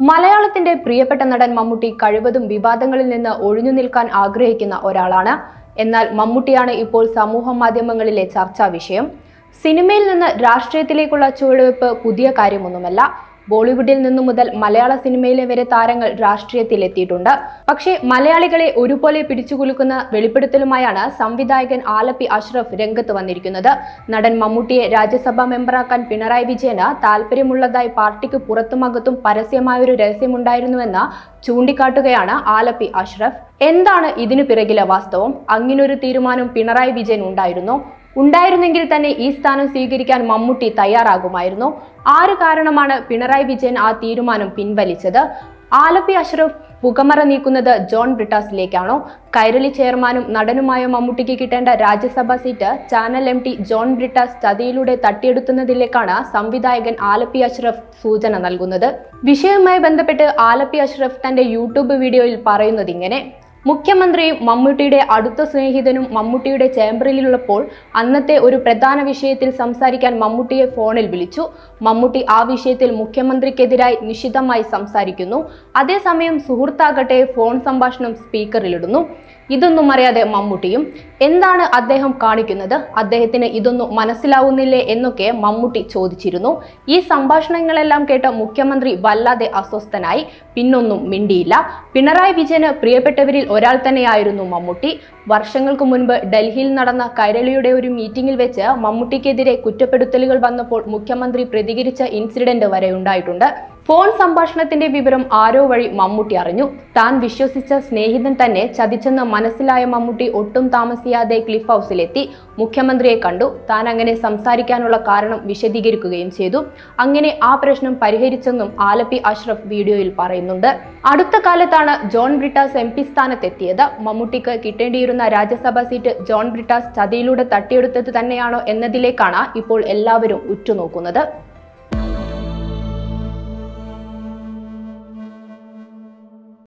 മലയാളത്തിന്റെ പ്രിയപ്പെട്ട നടൻ മമ്മൂട്ടി കഴിവതും വിവാദങ്ങളിൽ നിന്ന് ഒഴിഞ്ഞു നിൽക്കാൻ ആഗ്രഹിക്കുന്ന ഒരാളാണ്. എന്നാൽ മമ്മൂട്ടിയാണ് ഇപ്പോൾ സമൂഹ മാധ്യമങ്ങളിലെ ചർച്ചാ വിഷയം. സിനിമയിൽ നിന്ന് രാഷ്ട്രീയത്തിലേക്കുള്ള ചുവടുവെപ്പ് പുതിയ കാര്യമൊന്നുമല്ല. ബോളിവുഡിൽ നിന്നു മുതൽ മലയാള സിനിമയിലെ വരെ താരങ്ങൾ രാഷ്ട്രീയത്തിലെത്തിയിട്ടുണ്ട്. പക്ഷേ മലയാളികളെ ഒരുപോലെ പിടിച്ചുകുലുക്കുന്ന വെളിപ്പെടുത്തലുമായാണ് സംവിധായകൻ ആലപ്പി അഷ്റഫ് രംഗത്ത് വന്നിരിക്കുന്നത്. നടൻ മമ്മൂട്ടിയെ രാജ്യസഭാ മെമ്പറാക്കാൻ പിണറായി വിജയന് താല്പര്യമുള്ളതായി പാർട്ടിക്ക് പുറത്തുമകത്തും പരസ്യമായൊരു രഹസ്യമുണ്ടായിരുന്നുവെന്ന് ചൂണ്ടിക്കാട്ടുകയാണ് ആലപ്പി അഷ്റഫ്. എന്താണ് ഇതിനു പിറകിലെ വാസ്തവം? അങ്ങനൊരു തീരുമാനം പിണറായി വിജയൻ ഉണ്ടായിരുന്നെങ്കിൽ തന്നെ ഈ സ്ഥാനം സ്വീകരിക്കാൻ മമ്മൂട്ടി തയ്യാറാകുമായിരുന്നു. ആര് കാരണമാണ് പിണറായി വിജയൻ ആ തീരുമാനം പിൻവലിച്ചത്? ആലപ്പി അഷ്റഫ് പുകമറ നീക്കുന്നത് ജോൺ ബ്രിട്ടാസിലേക്കാണോ? കൈരളി ചെയർമാനും നടനുമായ മമ്മൂട്ടിക്ക് കിട്ടേണ്ട Rajya Sabha seat channel MD John Brittas ചതിയിലൂടെ തട്ടിയെടുക്കുന്നതിലേക്കാണ് സംവിധായകൻ ആലപ്പി അഷ്റഫ് സൂചന നൽകുന്നത്. വിഷയവുമായി ബന്ധപ്പെട്ട് ആലപ്പി അഷ്റഫ് തന്റെ യൂട്യൂബ് വീഡിയോയിൽ പറയുന്നത് ഇങ്ങനെ: മുഖ്യമന്ത്രിയും മമ്മൂട്ടിയുടെ അടുത്ത സ്നേഹിതനും മമ്മൂട്ടിയുടെ ചേംബറിലുള്ളപ്പോൾ അന്നത്തെ ഒരു പ്രധാന വിഷയത്തിൽ സംസാരിക്കാൻ മമ്മൂട്ടിയെ ഫോണിൽ വിളിച്ചു. മമ്മൂട്ടി ആ വിഷയത്തിൽ മുഖ്യമന്ത്രിക്കെതിരായി നിശിതമായി സംസാരിക്കുന്നു. അതേസമയം സുഹൃത്താകട്ടെ ഫോൺ സംഭാഷണം സ്പീക്കറിലിടുന്നു. ഇതൊന്നും അറിയാതെ മമ്മൂട്ടിയും. എന്താണ് അദ്ദേഹം കാണിക്കുന്നത്? അദ്ദേഹത്തിന് ഇതൊന്നും മനസ്സിലാവുന്നില്ലേ എന്നൊക്കെ മമ്മൂട്ടി ചോദിച്ചിരുന്നു. ഈ സംഭാഷണങ്ങളെല്ലാം കേട്ട മുഖ്യമന്ത്രി വല്ലാതെ അസ്വസ്ഥനായി. പിന്നൊന്നും മിണ്ടിയില്ല. പിണറായി വിജയന് പ്രിയപ്പെട്ടവരിൽ ഒരാൾ തന്നെയായിരുന്നു മമ്മൂട്ടി. വർഷങ്ങൾക്ക് മുൻപ് ഡൽഹിയിൽ നടന്ന കൈരളിയുടെ ഒരു മീറ്റിംഗിൽ വെച്ച് മമ്മൂട്ടിക്കെതിരെ കുറ്റപ്പെടുത്തലുകൾ വന്നപ്പോൾ മുഖ്യമന്ത്രി പ്രതികരിച്ച ഇൻസിഡന്റ് വരെ ഉണ്ടായിട്ടുണ്ട്. ഫോൺ സംഭാഷണത്തിന്റെ വിവരം ആരോ വഴി മമ്മൂട്ടി അറിഞ്ഞു. താൻ വിശ്വസിച്ച സ്നേഹിതൻ തന്നെ ചതിച്ചെന്ന് മനസ്സിലായ മമ്മൂട്ടി ഒട്ടും താമസിയാതെ ക്ലിഫ് ഹൗസിലെത്തി. മുഖ്യമന്ത്രിയെ കണ്ടു. താൻ അങ്ങനെ സംസാരിക്കാനുള്ള കാരണം വിശദീകരിക്കുകയും ചെയ്തു. അങ്ങനെ ആ പ്രശ്നം പരിഹരിച്ചെന്നും ആലപ്പി അഷ്റഫ് വീഡിയോയിൽ പറയുന്നുണ്ട്. അടുത്ത കാലത്താണ് ജോൺ ബ്രിട്ടാസ് MP സ്ഥാനത്തെത്തിയത്. മമ്മൂട്ടിക്ക് കിട്ടേണ്ടിയിരുന്ന രാജ്യസഭാ സീറ്റ് ജോൺ ബ്രിട്ടാസ് ചതിയിലൂടെ തട്ടിയെടുത്തത് തന്നെയാണോ എന്നതിലേക്കാണ് ഇപ്പോൾ എല്ലാവരും ഉറ്റുനോക്കുന്നത്.